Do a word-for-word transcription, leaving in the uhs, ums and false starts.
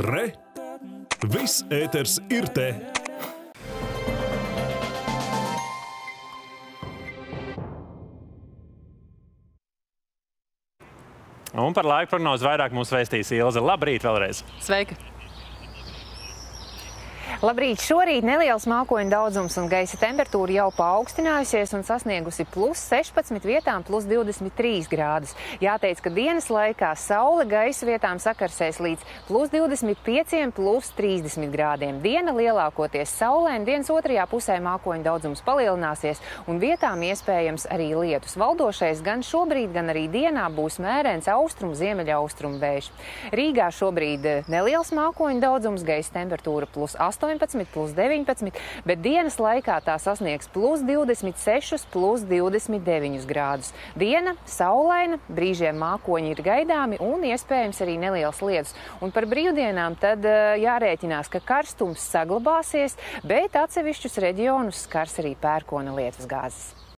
Re! Viss ēters ir te! Un par laika prognozi vairāk mums vēstīs Ilze. Labrīt vēlreiz! Sveika! Labrīt! Šorīt neliels mākoņu daudzums un gaisa temperatūra jau paaugstinājusies un sasniegusi plus sešpadsmit vietām plus divdesmit trīs grādus. Jāteic, ka dienas laikā saule gaisa vietām sakarsēs līdz plus divdesmit pieciem plus trīsdesmit grādiem. Diena lielākoties saulēna, dienas otrajā pusē mākoņu daudzums palielināsies un vietām iespējams arī lietus. Valdošais gan šobrīd, gan arī dienā būs mērens austrumu, ziemeļaustrumu vējš. Rīgā šobrīd neliels mākoņu daudzums, gaisa temperatūra plus astoņpadsmit, plus deviņpadsmit, bet dienas laikā tā sasniegs plus divdesmit sešus, plus divdesmit deviņus grādus. Diena saulaina, brīžiem mākoņi ir gaidāmi un iespējams arī neliels lietus. Un par brīvdienām tad jārēķinās, ka karstums saglabāsies, bet atsevišķus reģionus skars arī pērkona lietusgāzes.